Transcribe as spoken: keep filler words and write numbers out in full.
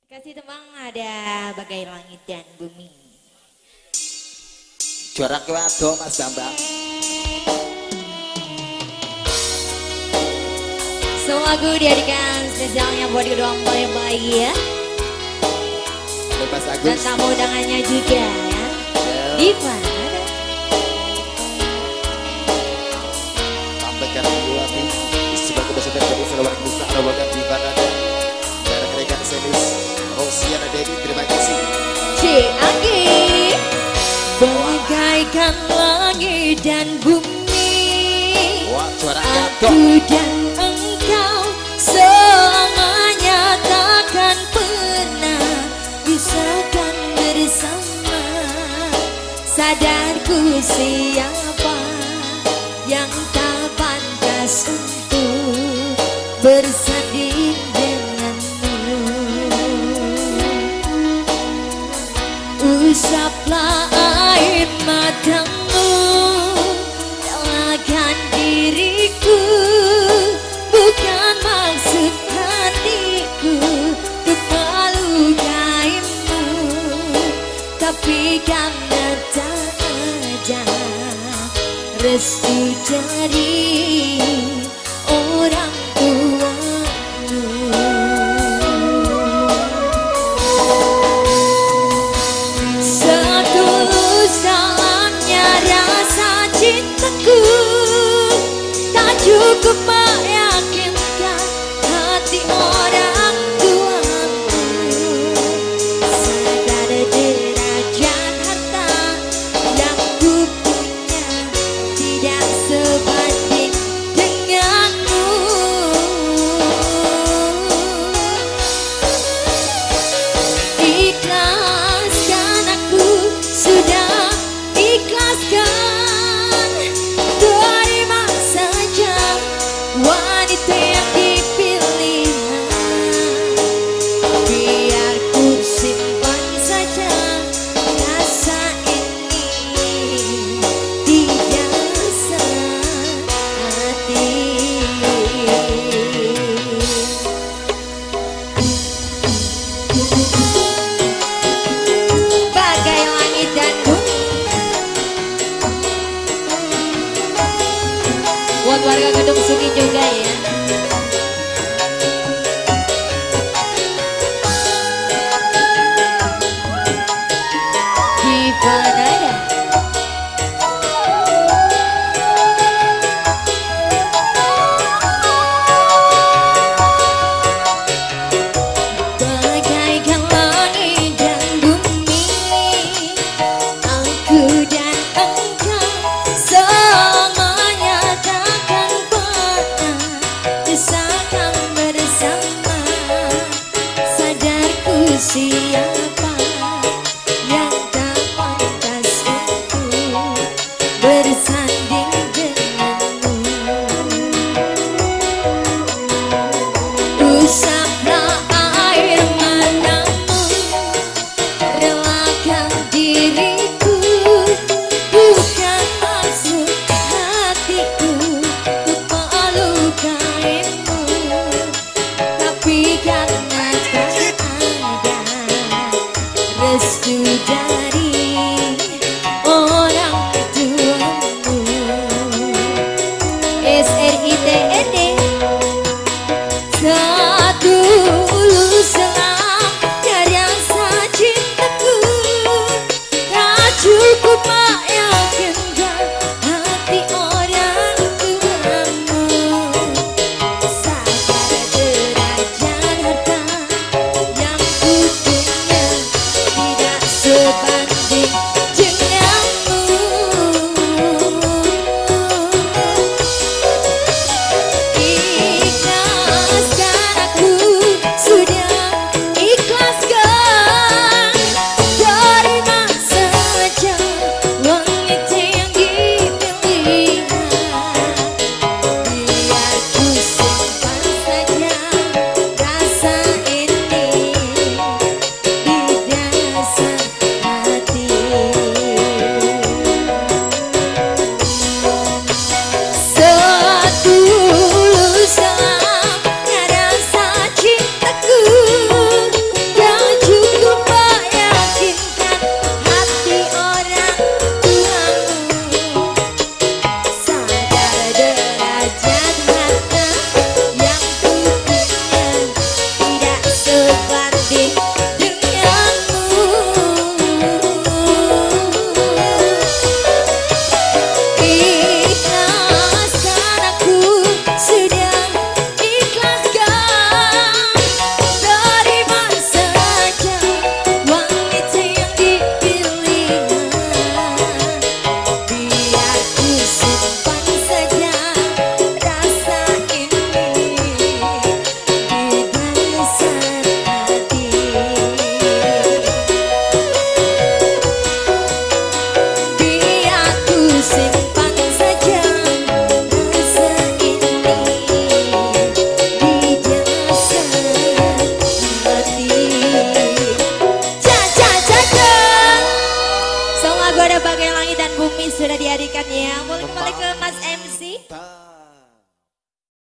Kasih tembang ada Bagai Langit dan Bumi. Juara kewato Mas Bambang. Semua lagu dihadirkan spesialnya buat kedua mempelai yang bahagia. Mas Agus. Dan tamu undangannya juga ya. Diva. Sampaikan dulu hati. Sebagai peserta dari Sarawak Nusa Rawagan Diva Nada. Dari rekan Senis Rosiana Dewi, terima kasih. C A G. Bagaikan langit dan bumi. Wah, juara aku dan engkau selamanya takkan pernah bisahkan bersama. Sadarku siapa yang tak pantas untuk bersanding denganmu. Usaplah air matamu, relakan diriku, bukan maksud hatiku untuk melukaimu, tapi karena tak ada restu dari orang tuamu. Setulus dalamnya rasa cintaku tak cukup meyakinkan hati orang tuamu. Sadar derajat harta yang ku punya tidak sebanding denganmu. Ikhlaskan, aku sudah ikhlaskan. Terima saja wanita yang dipilih. Biar ku simpan saja rasa ini di dasar hati. Bagai langit dan bumi. Buat warga Gedung Sungi juga ya. Diva Nada. Bagaikan langit dan bumi, aku dan engkau selamanya takkan pernah pisahkan bersama. Sadarku siapa yang tak pantas untuk bersanding denganmu. Usaplah air matamu, relakan diriku, bukan maksud hatiku untuk melukaimu, tapi karena tak ada kepada bagian langit dan bumi sudah dihadirkan ya. Boleh kembali ke Mas M C.